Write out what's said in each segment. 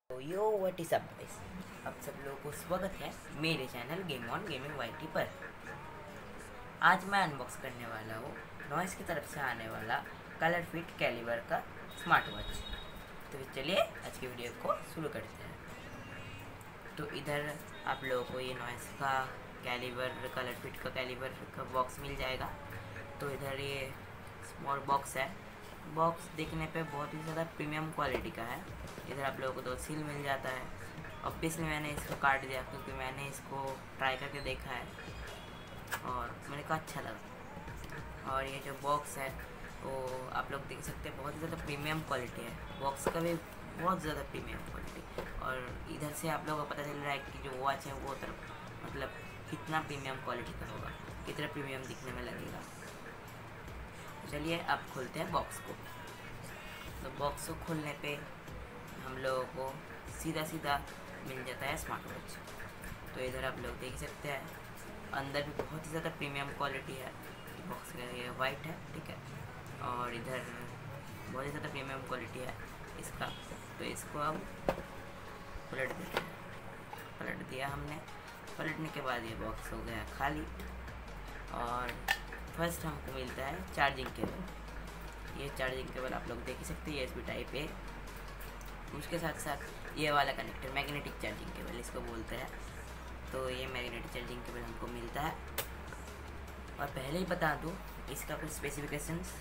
तो yo what is up guys, आप सब लोगों को स्वागत है मेरे channel game on gaming YT पर। आज मैं अनबॉक्स करने वाला हूँ नॉइस की तरफ से आने वाला कलर फिट कैलिबर का स्मार्ट वॉच। तो चलिए आज की वीडियो को शुरू करते हैं। तो इधर आप लोगों को ये नॉइस का कैलिबर कलर फिट का कैलिबर का बॉक्स मिल जाएगा। तो इधर ये स्मॉल बॉक्स है। बॉक्स देखने पे बहुत ही ज़्यादा प्रीमियम क्वालिटी का है। इधर आप लोगों को 2 सील मिल जाता है। ऑब्वियसली मैंने इसको काट दिया क्योंकि मैंने इसको ट्राई करके देखा है और मेरे को अच्छा लगा। और ये जो बॉक्स है वो आप लोग देख सकते हैं, बहुत ही ज़्यादा प्रीमियम क्वालिटी है। बॉक्स का भी बहुत ज़्यादा प्रीमियम क्वालिटी। और इधर से आप लोगों को पता चल रहा है कि जो वॉच है वो तरफ मतलब कितना प्रीमियम क्वालिटी का होगा, कितना प्रीमियम दिखने में लगेगा। चलिए अब खोलते हैं बॉक्स को। तो बॉक्स को खोलने पे हम लोगों को सीधा सीधा मिल जाता है स्मार्ट वॉच। तो इधर आप लोग देख सकते हैं अंदर भी बहुत ही ज़्यादा प्रीमियम क्वालिटी है। बॉक्स का ये वाइट है, ठीक है। और इधर बहुत ही ज़्यादा प्रीमियम क्वालिटी है इसका। तो इसको अब पलट देते हैं। पलट दिया हमने। पलटने के बाद ये बॉक्स हो गया खाली। और फर्स्ट हमको मिलता है चार्जिंग केबल। ये चार्जिंग केबल आप लोग देख ही सकते हैं, USB टाइप है। उसके साथ साथ ये वाला कनेक्टर मैग्नेटिक चार्जिंग केबल इसको बोलते हैं। तो ये मैग्नेटिक चार्जिंग केबल हमको मिलता है। और पहले ही बता दूँ इसका कुछ स्पेसिफिकेशंस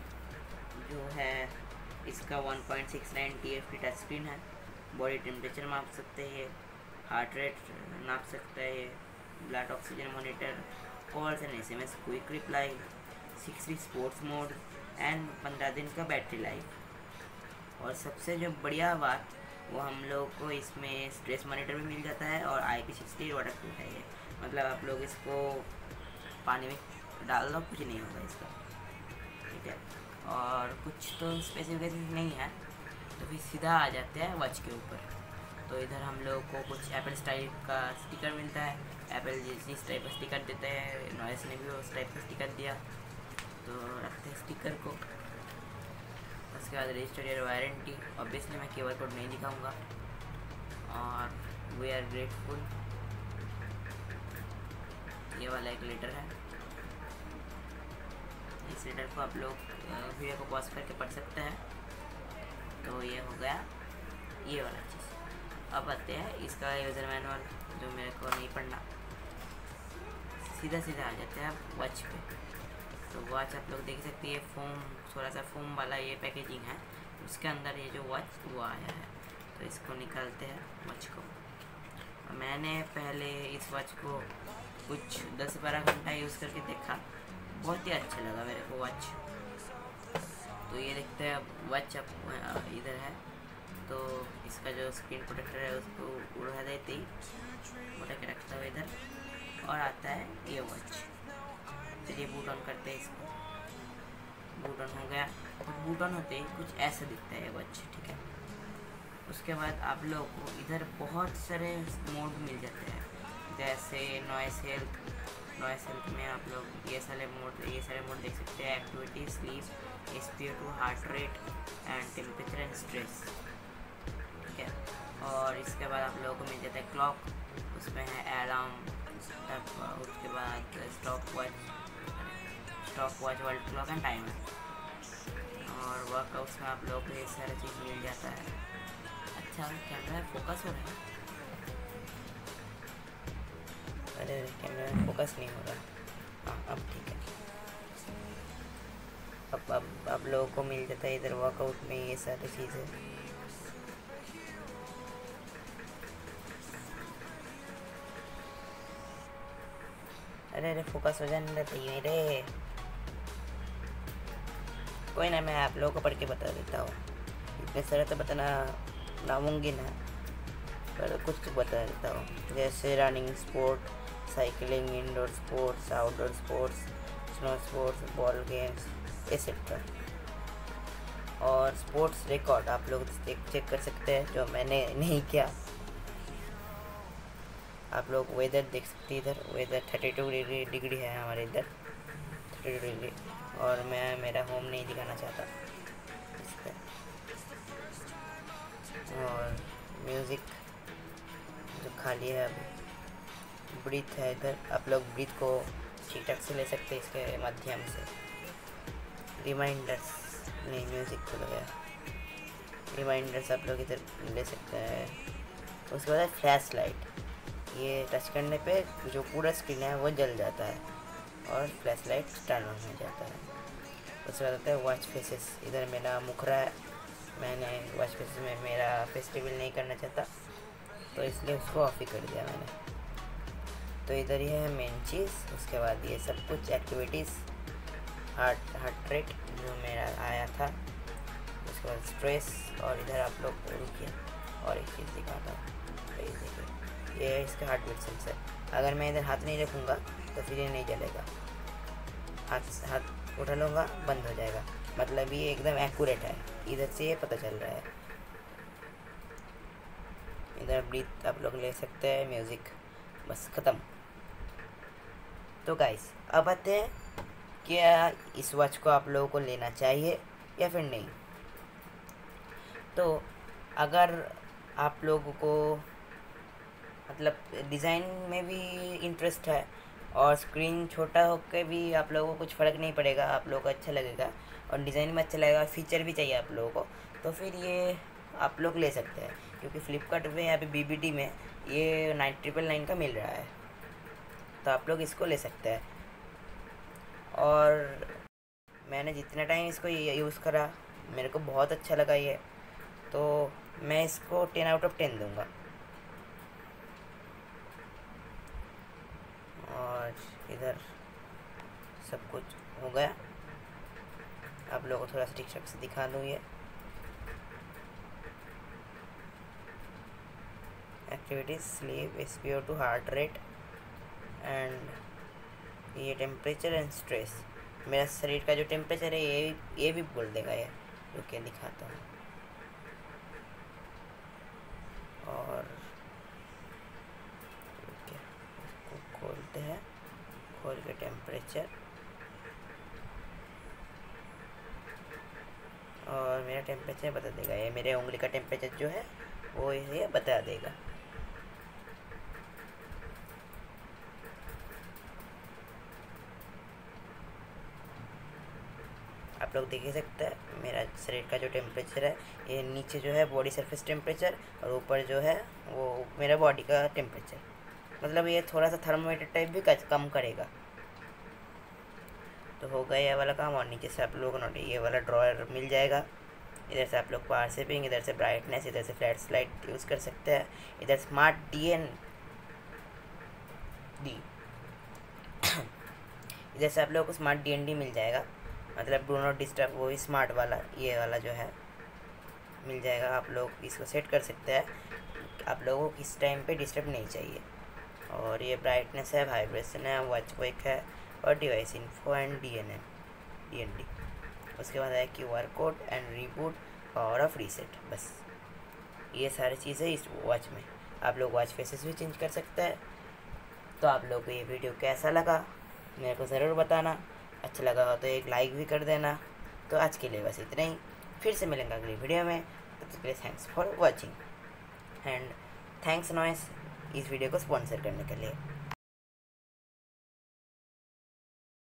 जो है, इसका 1.69 TFT टच स्क्रीन है। बॉडी टेम्परेचर माप सकते हैं, हार्ट रेट नाप सकता है, ये blood oxygen monitor, calls and SMS quick reply, 60 sports mode and 15 दिन का बैटरी लाइफ। और सबसे जो बढ़िया बात वो हम लोग को इसमें स्ट्रेस मॉनिटर भी मिल जाता है और IP68 वाटर प्रूफ है ये। मतलब आप लोग इसको पानी में डाल दो कुछ नहीं होगा इसका, ठीक है। और कुछ तो स्पेसिफिकेशन नहीं है। तो फिर सीधा आ जाते हैं वॉच के ऊपर। तो इधर हम लोग को कुछ एप्पल स्टाइल का स्टिकर मिलता है। एप्पल जिस टाइप का स्टिकर देते हैं नॉइस ने भी उस टाइप का स्टिकर दिया। तो रखते हैं स्टिकर को। उसके बाद रजिस्टर्ड ईयर वारंटी। ऑब्वियसली मैं QR कोड नहीं दिखाऊंगा। और वी आर ग्रेटफुल, ये वाला एक लेटर है। इस लेटर को आप लोग वीडियो को पॉज करके पढ़ सकते हैं। तो ये हो गया ये वाला चीज़। अब आते हैं इसका यूज़र मैनुअल जो मेरे को नहीं पढ़ना। सीधा सीधा आ जाते हैं आप वॉच पे। तो वॉच आप लोग देख सकते हैं, फोम थोड़ा सा फोम वाला ये पैकेजिंग है। उसके अंदर ये जो वॉच वो आया है। तो इसको निकालते हैं वॉच को। मैंने पहले इस वॉच को कुछ 10-12 घंटा यूज़ करके देखा, बहुत ही अच्छा लगा मेरे को वॉच। तो ये देखते हैं वॉच अब इधर है। तो इसका जो स्क्रीन प्रोटेक्टर है उसको उड़ा देते ही उठा के रखता हुआ इधर। और आता है ये वॉच। चलिए बूट ऑन करते हैं इसको। बूट ऑन हो गया। और बूट ऑन होते ही कुछ ऐसा दिखता है ये वॉच, ठीक है। उसके बाद आप लोगों को इधर बहुत सारे मोड मिल जाते हैं, जैसे नॉइस हेल्थ। नॉइस हेल्थ में आप लोग ये सारे मोड देख सकते हैं। Activity, sleep, SpO2, heart rate and temperature and stress, ठीक है। और इसके बाद आप लोगों को मिल जाता है क्लॉक। उसमें है अलार्म। उसके बाद stop watch, world clock and timer. और वर्कआउट्स में आप लोगों को ये सारा चीज़ मिल जाता है। अच्छा कैमरा में फोकस हो रहा है। अरे कैमरा में फोकस नहीं हो रहा। हाँ अब ठीक है। अब आप लोगों को मिल जाता है इधर वर्कआउट में ये सारी चीज़ें। अरे फोकस हो जाने देते ही मेरे। कोई ना, मैं आप लोगों को पढ़ के बता देता हूँ। इतने सारे तो बताना नामूंगी ना, पर कुछ तो बता देता हूँ। जैसे running sport, cycling, indoor sports, outdoor sports, snow sports, ball games etcetera. और स्पोर्ट्स रिकॉर्ड आप लोग चेक कर सकते हैं, जो मैंने नहीं किया। आप लोग वेदर देख सकते हैं। इधर वेदर 32 डिग्री है हमारे इधर, 32 डिग्री। और मैं मेरा होम नहीं दिखाना चाहता इस पर। और म्यूज़िक जो खाली है अभी, ब्रीथ है इधर, आप लोग ब्रीथ को ठीक ठाक से ले सकते हैं इसके माध्यम से। रिमाइंडर्स नहीं, म्यूज़िक खुल गया, रिमाइंडर्स आप लोग इधर ले सकते हैं। उसके बाद फ्लैश लाइट, ये टच करने पे जो पूरा स्क्रीन है वो जल जाता है और फ्लैश लाइट टर्न ऑन हो जाता है। उसके बाद आता है वॉच फेसेस, इधर मेरा मुखरा है, मैंने वॉच फेसेस में मेरा फेस्टिवल नहीं करना चाहता तो इसलिए उसको ऑफ ही कर दिया मैंने। तो इधर ही है मेन चीज़। उसके बाद ये सब कुछ एक्टिविटीज़, हार्ट रेट जो मेरा आया था, उसके बाद स्ट्रेस, और इधर आप लोग रुकिए और एक चीज़ दिखाता हूँ। तो ये देखिए, ये है इसका हार्ट बीट सेंसर। अगर मैं इधर हाथ नहीं रखूँगा तो फिर ये नहीं जलेगा, हाथ उठा लूँगा बंद हो जाएगा, मतलब ये एकदम एक्यूरेट है, इधर से ये पता चल रहा है। इधर ब्रीथ आप लोग ले सकते हैं, म्यूज़िक, बस ख़त्म। तो गाइस अब आते हैं क्या इस वॉच को आप लोगों को लेना चाहिए या फिर नहीं। तो अगर आप लोगों को मतलब डिज़ाइन में भी इंटरेस्ट है और स्क्रीन छोटा होकर भी आप लोगों को कुछ फ़र्क नहीं पड़ेगा, आप लोगों को अच्छा लगेगा और डिज़ाइन में अच्छा लगेगा, फीचर भी चाहिए आप लोगों को, तो फिर ये आप लोग ले सकते हैं। क्योंकि फ्लिपकार्ट में या फिर BBD में ये 999 का मिल रहा है, तो आप लोग इसको ले सकते हैं। और मैंने जितना टाइम इसको यूज़ करा मेरे को बहुत अच्छा लगा ये, तो मैं इसको 10 आउट ऑफ 10 दूँगा। और इधर सब कुछ हो गया, आप लोगों को थोड़ा सा ठीक ठाक से दिखा दूँ। ये activities, sleep, SpO2, heart rate and ये टेम्परेचर एंड स्ट्रेस। मेरा शरीर का जो टेम्परेचर है ये भी बोल देगा ये, रुकिए दिखाता हूँ। और इसको खोलते हैं, खोल के टेम्परेचर, और मेरा टेम्परेचर बता देगा, ये मेरे उंगली का टेम्परेचर जो है वो ये बता देगा। आप लोग देख ही सकते हैं मेरा शरीर का जो टेम्परेचर है, ये नीचे जो है बॉडी सरफेस टेम्परेचर और ऊपर जो है वो मेरा बॉडी का टेम्परेचर, मतलब ये थोड़ा सा थर्मोमीटर टाइप भी कम करेगा। तो हो गया ये वाला काम। और नीचे से आप लोगों को ये वाला ड्रॉयर मिल जाएगा, इधर से आप लोग पावर सेविंग, इधर से ब्राइटनेस, इधर से फ्लैश लाइट यूज़ कर सकते हैं, इधर स्मार्ट DND इधर से आप लोगों को स्मार्ट DND मिल जाएगा, मतलब डू नॉट डिस्टर्ब, वो भी स्मार्ट वाला, ये वाला जो है मिल जाएगा। आप लोग इसको सेट कर सकते हैं, आप लोगों को किस टाइम पे डिस्टर्ब नहीं चाहिए। और ये ब्राइटनेस है, वाइब्रेशन है, वॉच वेक है, और डिवाइस इन्फो एंड DND। उसके बाद है QR code and reboot, power off reset. बस ये सारी चीज़ें इस वॉच में। आप लोग वॉच फेसेस भी चेंज कर सकते हैं। तो आप लोग को ये वीडियो कैसा लगा मेरे को ज़रूर बताना, अच्छा लगा हो तो एक लाइक भी कर देना। तो आज के लिए बस इतना ही, फिर से मिलेंगे अगली वीडियो में। तब तक के लिए thanks for watching and thanks Noise इस वीडियो को स्पॉन्सर करने के लिए।